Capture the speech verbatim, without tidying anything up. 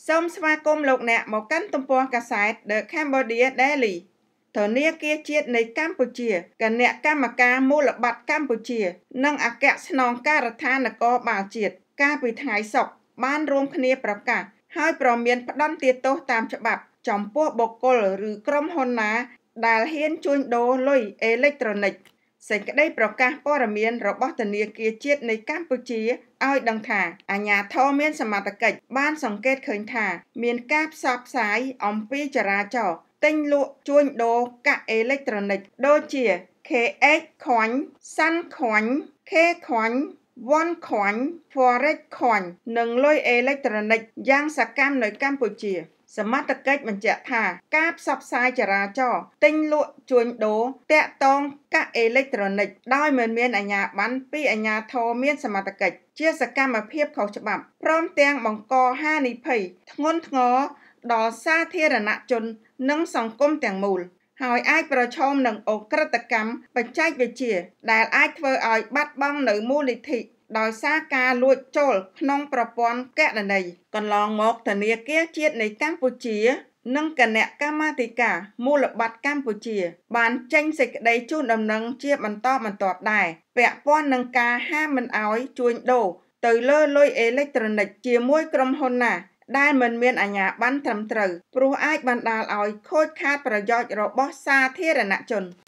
សូមស្វាគមន៍លោកអ្នកមកកាន់ទំព័រកាសែត The Cambodia Daily ធនាគារជាតិនៃកម្ពុជាគណៈកម្មការមូលបត្រកម្ពុជានិងអគ្គស្នងការដ្ឋាននគរបាលជាតិកាលពីថ្ងៃសុក្របានរួមគ្នាប្រកាសហើយប្រមានផ្តន្ទាទោសតាមច្បាប់ចំពោះបុគ្គលឬក្រុមហ៊ុនណាដែលហ៊ានជួញដូរលុយអេឡិចត្រូនិកសេចក្តីប្រកាសព័ត៌មានរបស់ធនាគារជាតិនៃកម្ពុជាឲ្យដឹងថាអាជ្ញាធរមានសមត្ថកិច្ចបានសង្កេតឃើញថាមានការផ្សព្វផ្សាយអំពីចរាចរណ៍ទិញលក់ជួញដូរកាក់អេឡិចត្រូនិកដូចជា ខេ អេច ខ្វាញ់ សាន់ ខ្វាញ់ ខេ ខ្វាញ់ វ៉ាន់ ខ្វាញ់ Forex ខ្វាញ់និងលុយអេឡិចត្រូនិកយ៉ាងសកម្មនៅកម្ពុជាសមត្ថកិច្ចបញ្ជាក់ថាការផ្សព្វផ្សាយចរាចរណ៍ទិញលក់ជួញដូរតាក់ទងកាក់អេឡិចត្រូនិកដោយមិនមានអាជ្ញាប័ណ្ណពីអាជ្ញាធរមានសមត្ថកិច្ចជាសកម្មភាពខុសច្បាប់ព្រមទាំងបង្កហានិភ័យធ្ងន់ធ្ងរដល់សាធារណជននិងសង្គមទាំងមូលហើយអាចប្រឈមនឹងអក្រិតកម្មបច្ចេកវិទ្យាដែលអាចធ្វើឲ្យបាត់បង់នូវមូលនិធិដោយសារការលួចចូលក្នុងប្រព័ន្ធគណនេយ្យកន្លងមកធនាគារជាតិនៃកម្ពុជានិងគណៈកម្មាធិការមូលបត្រកម្ពុជាបានចេញសេចក្តីជូនដំណឹងជាបន្តបន្ទាប់ដែរពាក់ព័ន្ធនឹងការហាមមិនឲ្យជួញដូរទៅលើលុយអេឡិចត្រូនិកជាមួយក្រុមហ៊ុនណាដែលមិនមានអាជ្ញាប័ណ្ណត្រឹមត្រូវព្រោះអាចបណ្ដាលឲ្យខូចខាតប្រយោជន៍របស់សាធារណជន